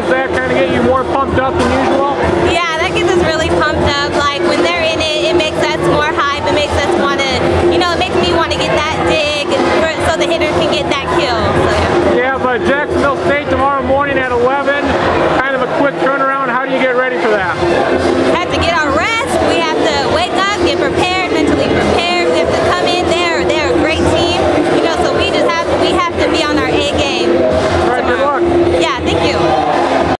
does that kind of get you more pumped up than usual? Yeah, that gets us really pumped up. Like when they're in it, it makes us more hype. It makes us want to, it makes me want to get that dig so the hitter can get that kill. So, yeah, but Jacksonville State tomorrow morning at 11, kind of a quick turnaround. How do you get ready for that? We have to get our rest. We have to wake up, get prepared, mentally prepared. We have to come in there. They're a great team, so we have to be on our A game.